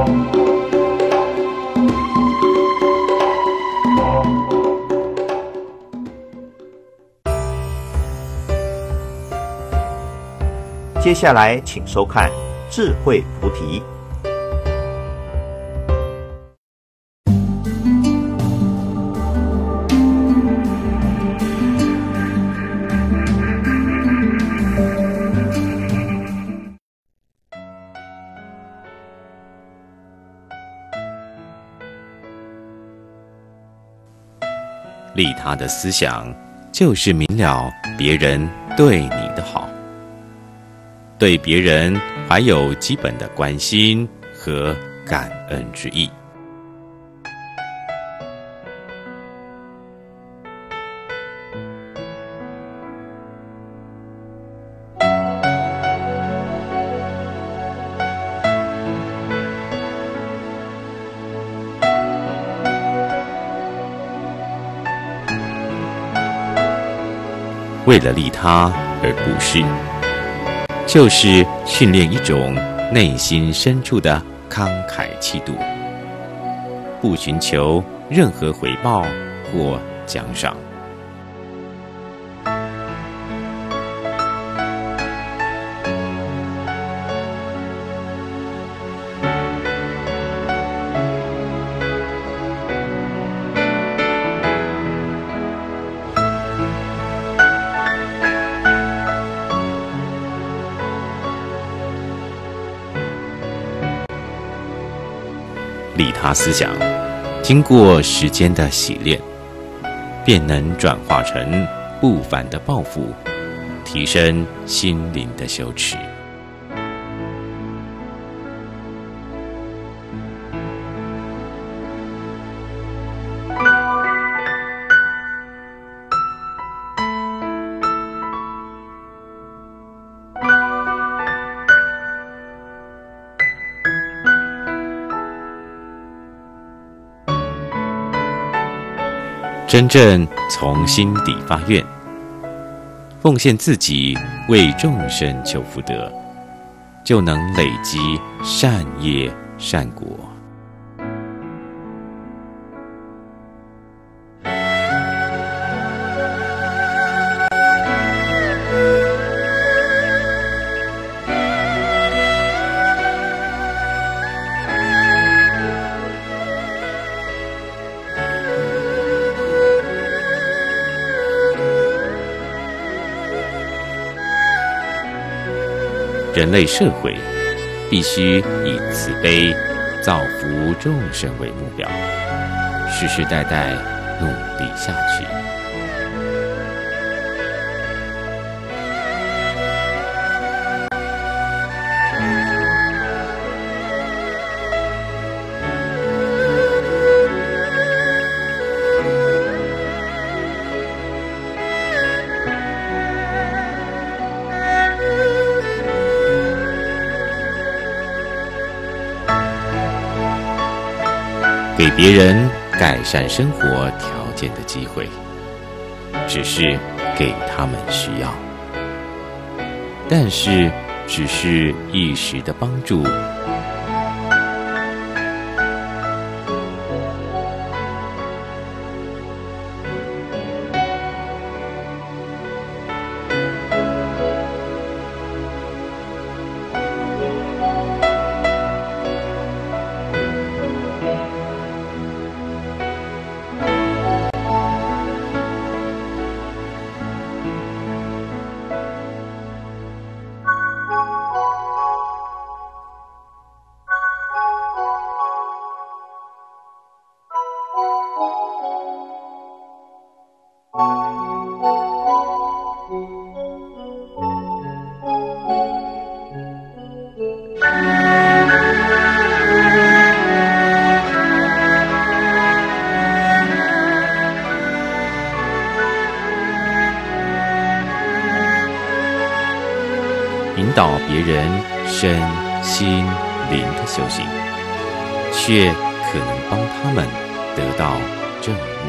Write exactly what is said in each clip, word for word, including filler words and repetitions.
接下来请收看智慧菩提。 利他的思想就是明了别人对你的好，对别人怀有基本的关心和感恩之意。为了利他而布施，就是训练一种内心深处的慷慨气度，不寻求任何回报或奖赏。利他思想经过时间的洗练，便能转化成不凡的抱负，提升心灵的修持。真正从心底发愿，奉献自己为众生求福德，就能累积善业善果。人类社会必须以慈悲造福众生为目标，世世代代努力下去。给别人改善生活条件的机会，只是给他们需要，但是只是一时的帮助。引导别人身心灵的修行，却可能帮他们得到正悟。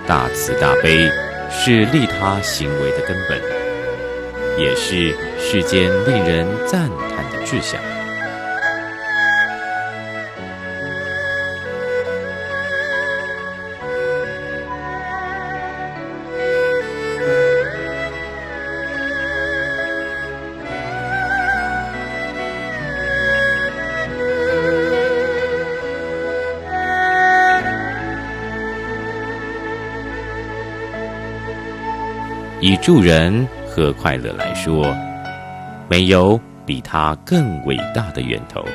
大慈大悲是利他行为的根本，也是世间令人赞叹的志向。以助人和快乐来说，没有比它更伟大的源头。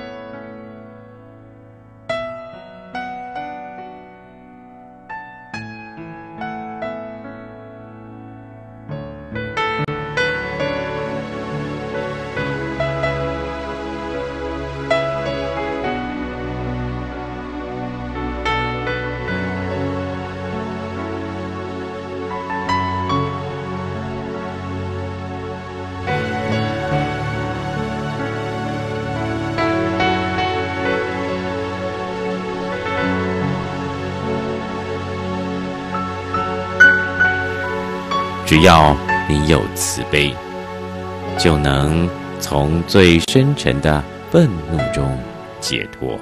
只要你有慈悲，就能从最深沉的愤怒中解脱。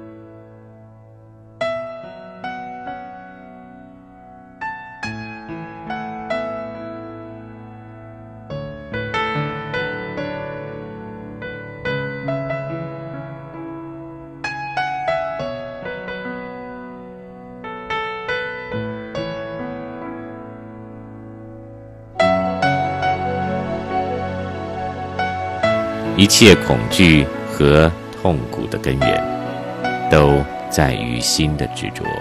一切恐惧和痛苦的根源，都在于心的执着。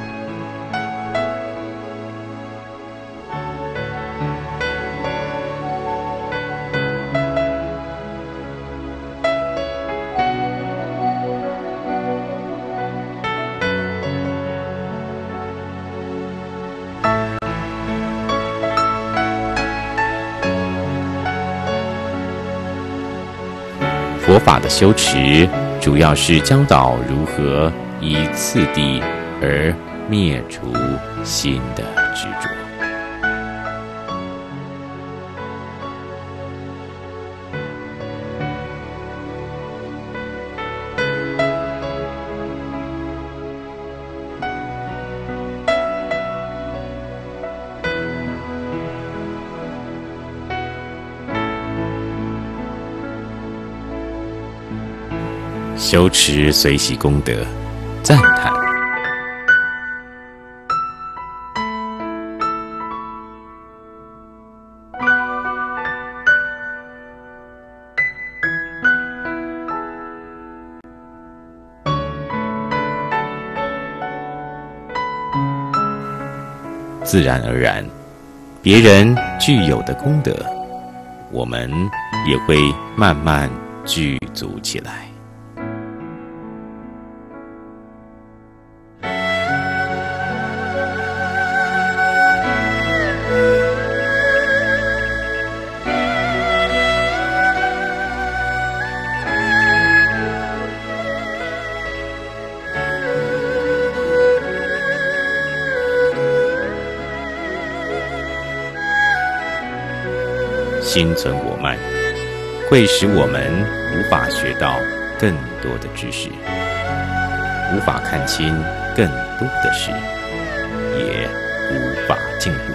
佛法的修持，主要是教导如何依次第而灭除心的执着。修持随喜功德，赞叹。自然而然，别人具有的功德，我们也会慢慢具足起来。心存我慢，会使我们无法学到更多的知识，无法看清更多的事，也无法进步。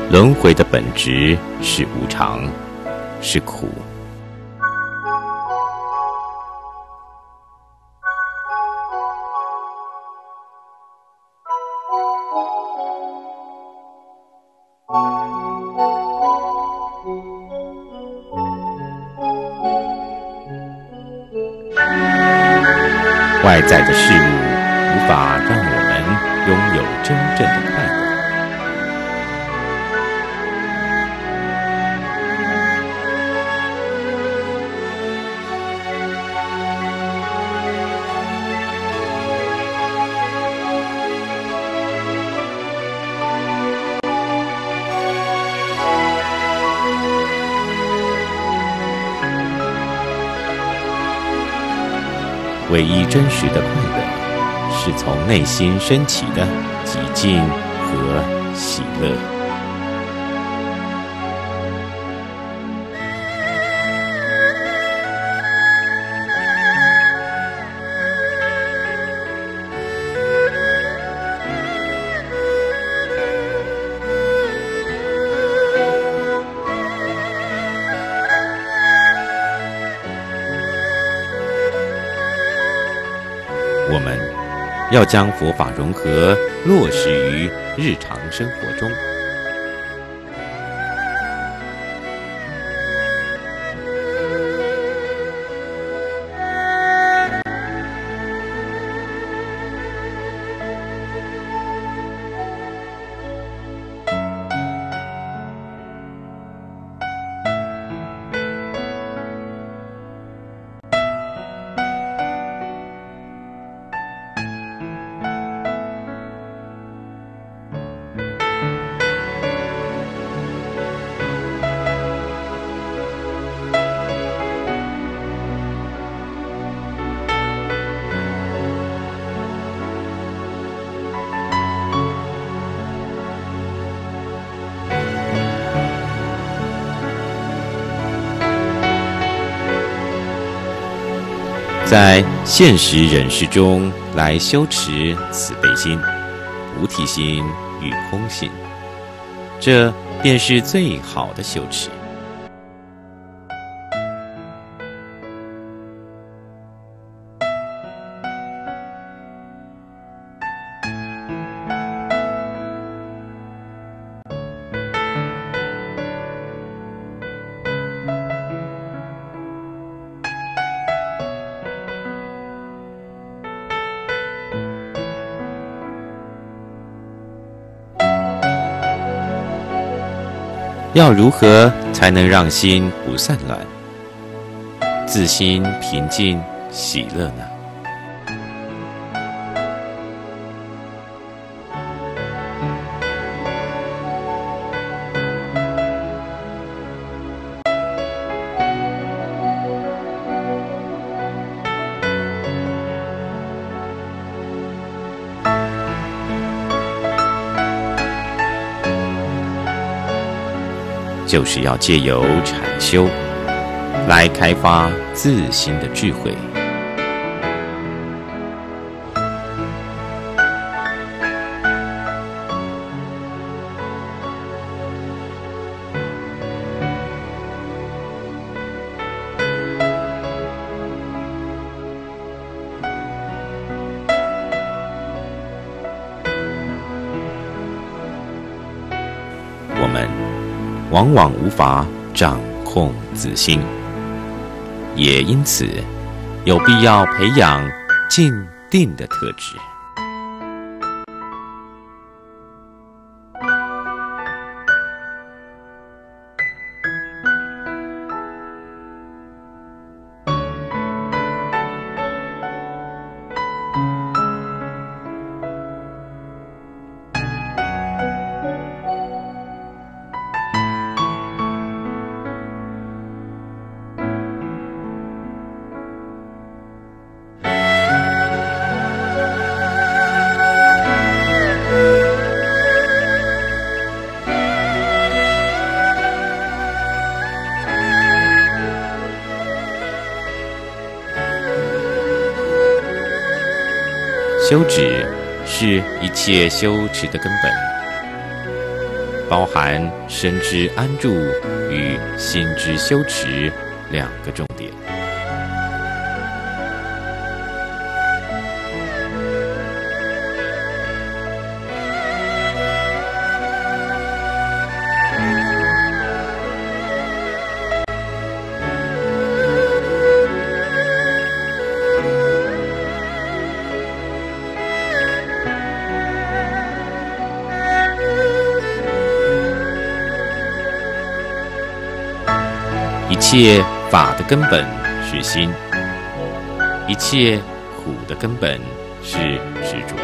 轮回的本质是无常，是苦。外在的事物无法让我们拥有真正的快乐。唯一真实的快乐，是从内心升起的寂静和喜乐。我们要将佛法融合落实于日常生活中。在现实人世中来修持慈悲心、菩提心与空性，这便是最好的修持。要如何才能让心不散乱，自心平静喜乐呢？就是要借由禅修来开发自心的智慧。我们往往无法掌控自心，也因此有必要培养静定的特质。修止是一切修持的根本， 包含身之安住与心之修持两个重点。一切法的根本是心，一切苦的根本是执着。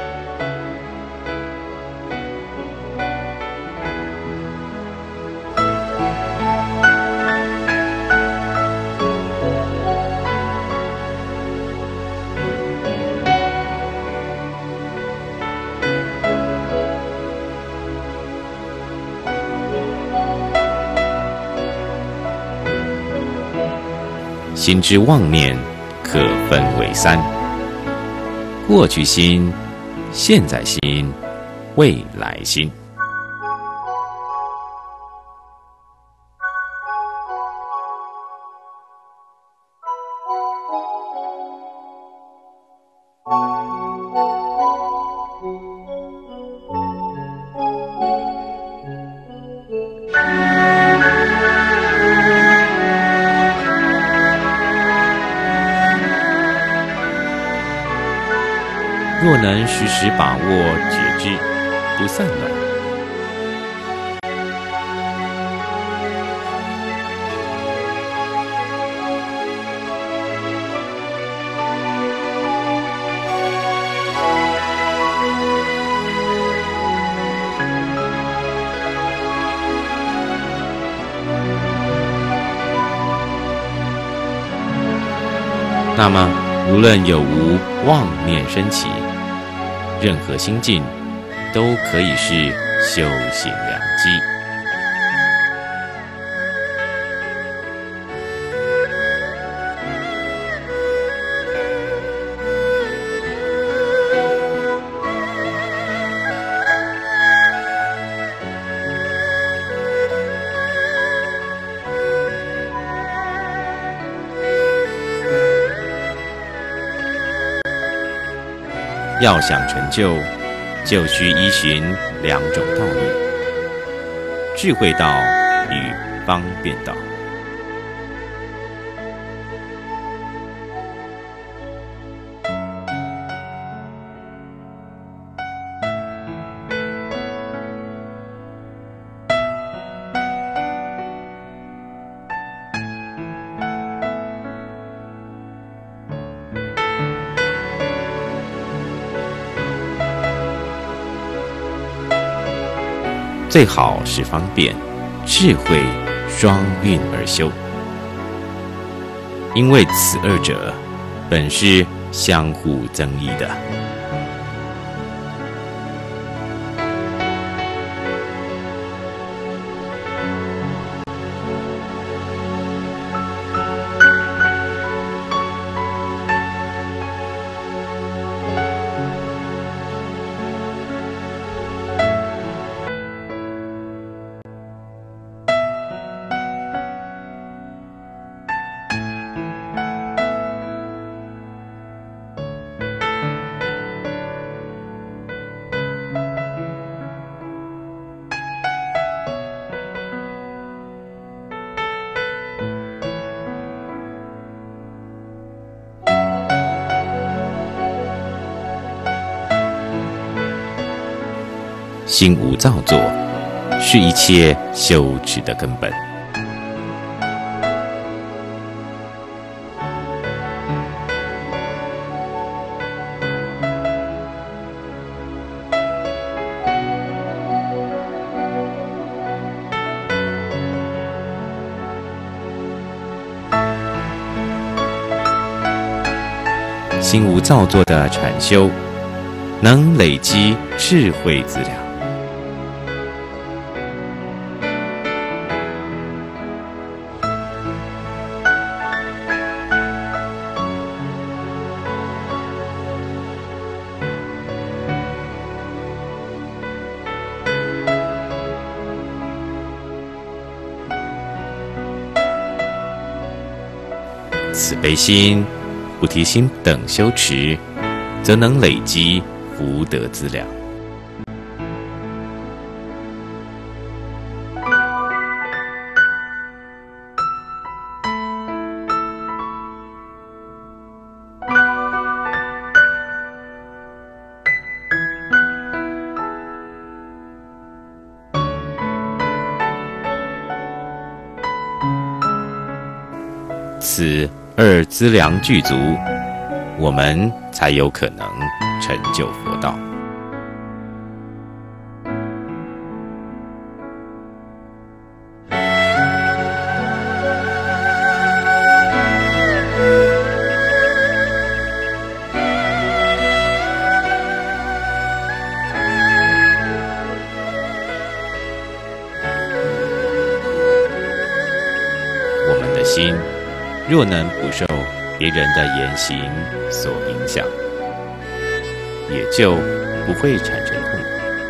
心之妄念可分为三：过去心、现在心、未来心。若能时时把握觉知，不散乱，那么无论有无妄念升起，任何心境都可以是修行良机。要想成就，就需依循两种道路：智慧道与方便道。最好是方便、智慧双运而修，因为此二者本是相互增益的。心无造作，是一切修持的根本。心无造作的禅修，能累积智慧资粮。 慈悲心、菩提心等修持，则能累积福德资粮。此二资粮具足，我们才有可能成就佛道。我们的心若能不受别人的言行所影响，也就不会产生痛苦。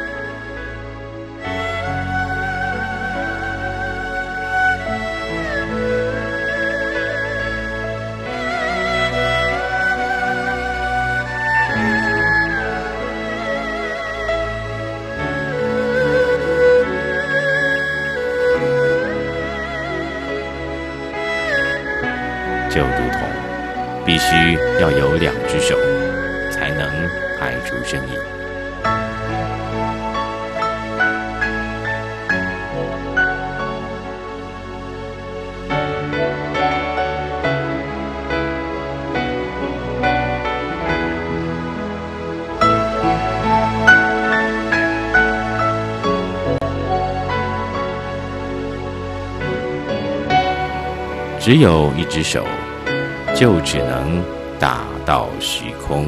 就如同必须要有两只手，才能拍出声音。只有一只手，就只能打到虚空。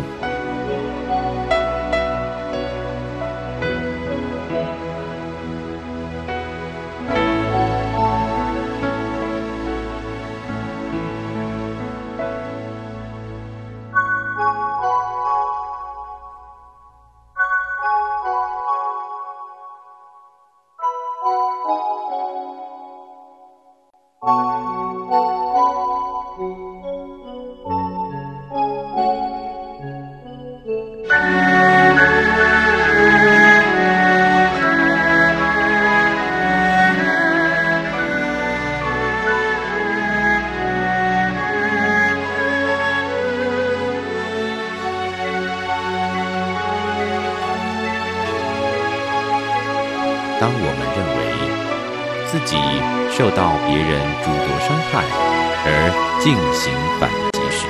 当我们认为自己受到别人诸多伤害而进行反击时，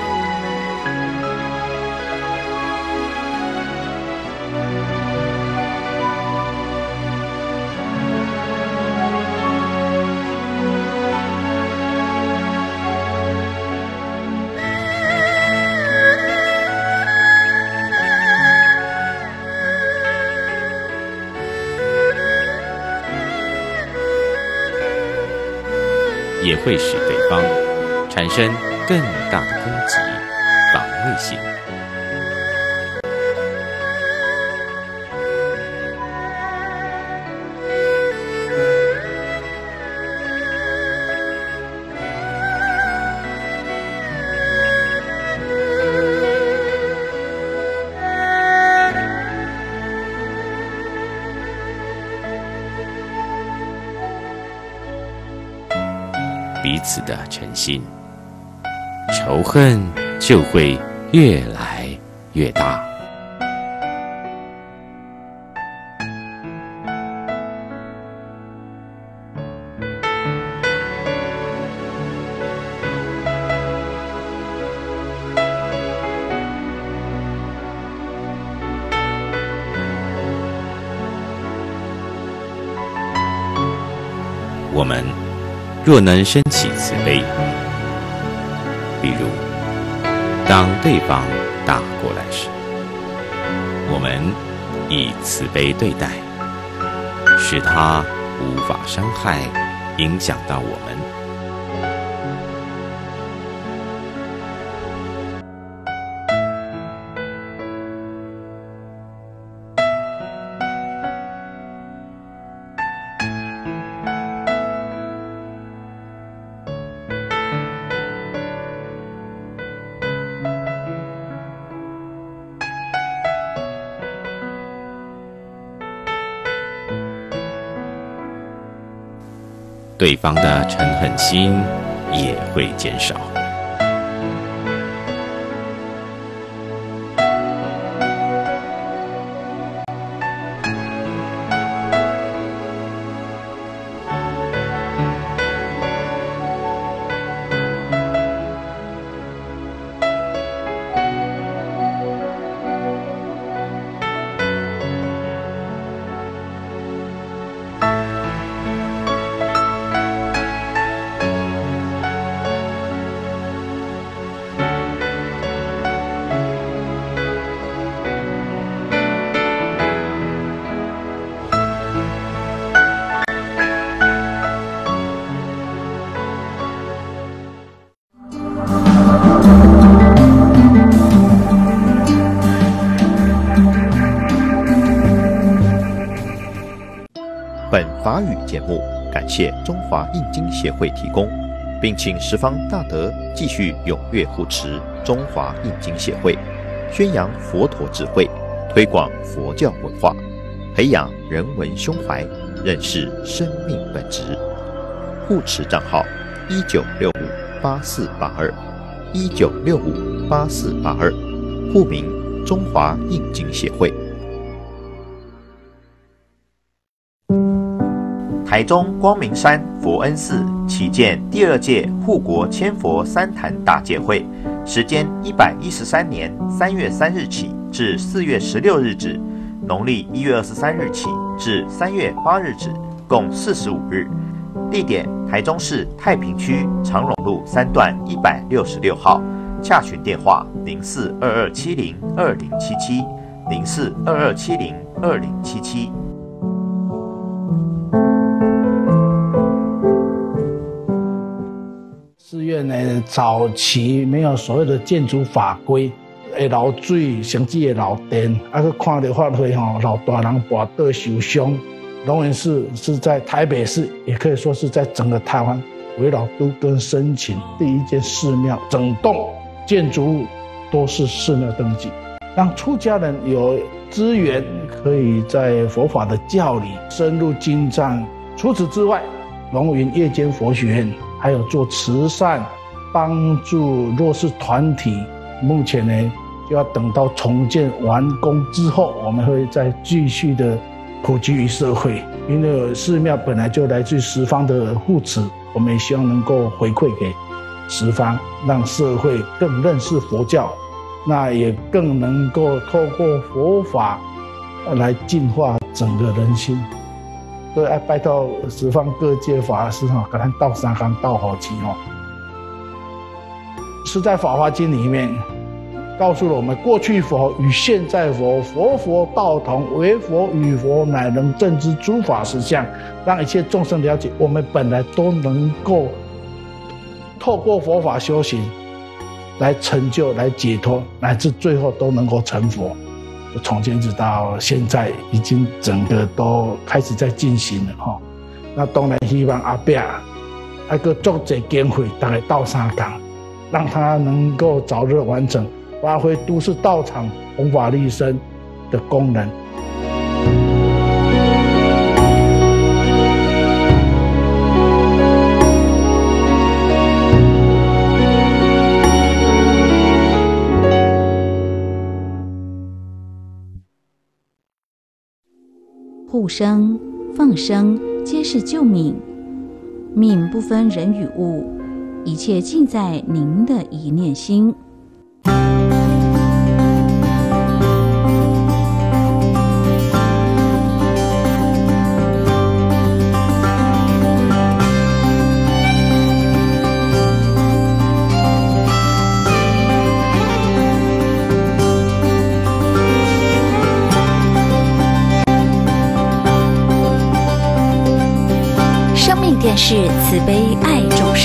也会使对方产生更大的攻击防卫性。彼此的诚心，仇恨就会越来越大。我们若能升起慈悲，比如当对方打过来时，我们以慈悲对待，使他无法伤害、影响到我们。 对方的嗔恨心也会减少。 本法语节目感谢中华印经协会提供，并请十方大德继续踊跃护持中华印经协会，宣扬佛陀智慧，推广佛教文化，培养人文胸怀，认识生命本质。护持账号一九六五八四八二一九六五八四八二，户名中华印经协会。台中光明山佛恩寺启建第二届护国千佛三坛大戒会，时间一百一十三年三月三日起至四月十六日止，农历一月二十三日起至三月八日止，共四十五日。地点：台中市太平区长荣路三段一百六十六号。洽询电话：零四二二七零二零七七零四二二七零二零七七。 寺院呢，早期没有所谓的建筑法规，会漏水，甚至会漏电，啊，去看到发挥吼，老大人跋倒受伤。龙岩寺是在台北市，也可以说是在整个台湾为老都跟申请第一间寺庙，整栋建筑物都是寺庙登记，让出家人有资源可以在佛法的教理深入精湛。除此之外，龙云夜间佛学院还有做慈善，帮助弱势团体。目前呢，就要等到重建完工之后，我们会再继续的普及于社会。因为寺庙本来就来自十方的护持，我们也希望能够回馈给十方，让社会更认识佛教，那也更能够透过佛法来净化整个人心。所以要拜托十方各界法师哈，给他道三纲道好齐哦。是在《法华经》里面告诉了我们，过去佛与现在佛，佛佛道同，唯佛与佛乃能证知诸法实相，让一切众生了解，我们本来都能够透过佛法修行来成就、来解脱，乃至最后都能够成佛。从前直到现在，已经整个都开始在进行了哈。那当然希望阿伯那个做这经会，大概到三纲，让他能够早日完成，发挥都市道场弘法利生的功能。 护生、放生皆是救命，命不分人与物，一切尽在您的一念心。电视慈悲爱众生。